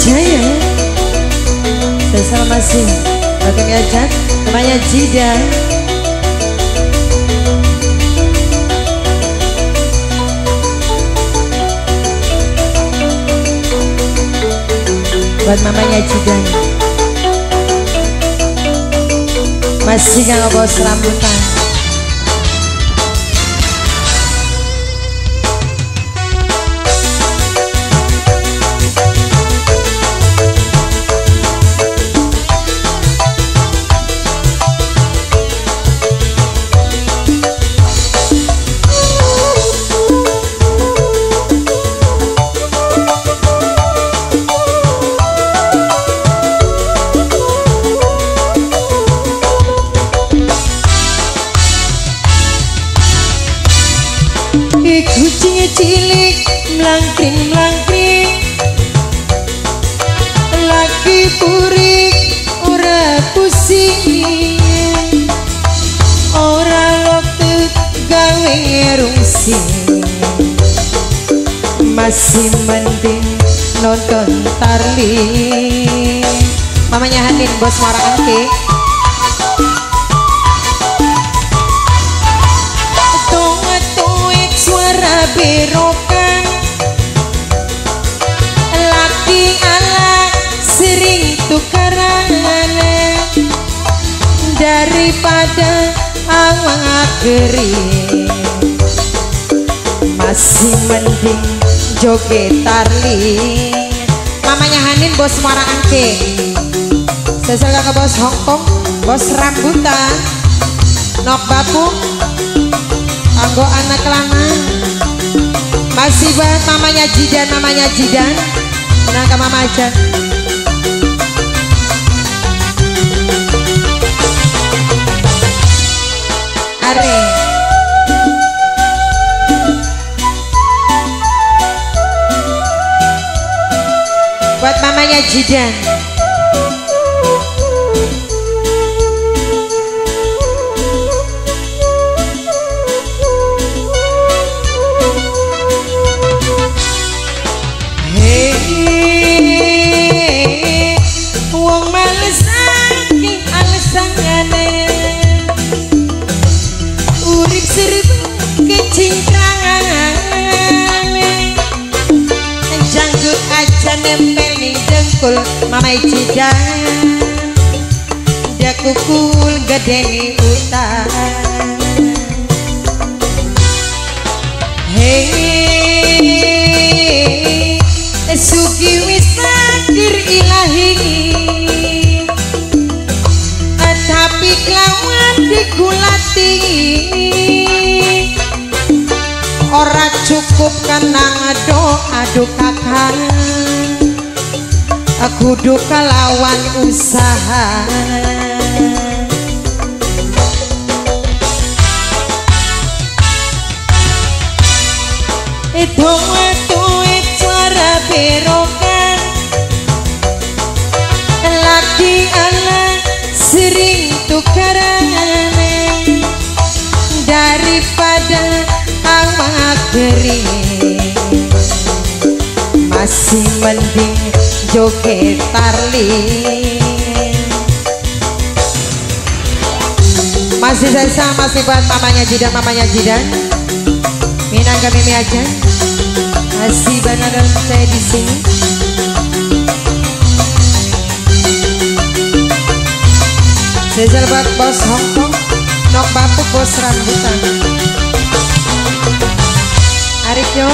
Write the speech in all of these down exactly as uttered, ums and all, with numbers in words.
Jaya. Spesial masih Bagi Miajat namanya Jidan. Buat mamanya Jidan. Masih gak ngebos rambutan. Kucing cilik melangkring melangkring, laki purik ora pusing, ora waktu gawe ngerungsing, masih mending nonton Tarling. Mamanya Hanin bos Marangke. Berokan laki ala sering tukaran, daripada awang kering masih mending joget Tarling. Mamanya Hanin bos Marangke. Sesal kakak bos Hongkong, bos rambutan, nok bapung anggo anak lama. Masih buat mamanya Jidan, mamanya Jidan. Kenal ke mama aja. Are. Buat mamanya Jidan. Mama Jidan dia kukul gedeni utang. Hei sugi wis takdir ilahi, tapi kelawan digulati ora cukup kenang doa dukakan. Aku duka lawan usaha. Itu waktu suara berokan laki anak sering tukaran, daripada awak kering masih mending joget Tarling. Masih saya sama, masih buat mamanya Jidan, mamanya Jidan. Minangka Mimi aja. Masih benar saya di sini. Sejal buat bos Hongkong, nok bapuk bos rambutan. Arik yo.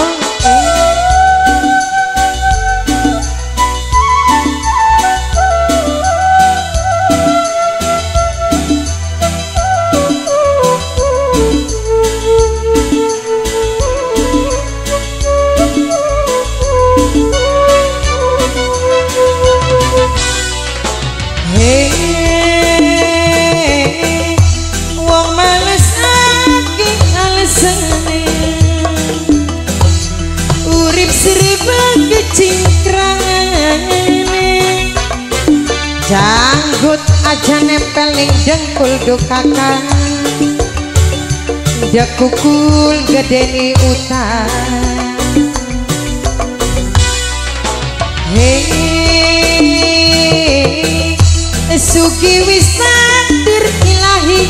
Janggut aja nempel ning dengkul dukakan, dia kukul gedeni utang. Hei Dugi wis takdir ilahi,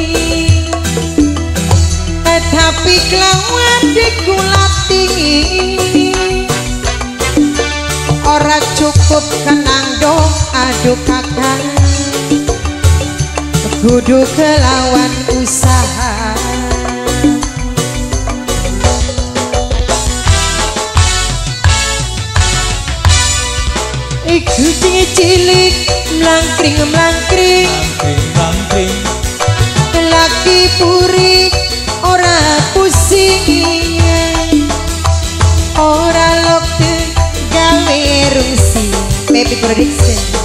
tapi kelawan dikulati ora cukup kenang doa kakak, kudu kelawan usaha. Iku cilik mlangkring mlangkring mlangkring lagi puri ora pusing, ora lokte gawe rungsing. Baby production.